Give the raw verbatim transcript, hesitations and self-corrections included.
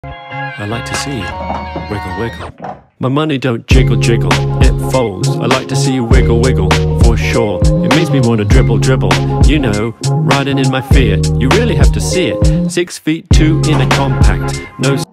I like to see you wiggle wiggle. My money don't jiggle jiggle, it folds. I like to see you wiggle wiggle, for sure. It makes me want to dribble dribble, you know, riding in my Fiat. You really have to see it. Six feet two in a compact, no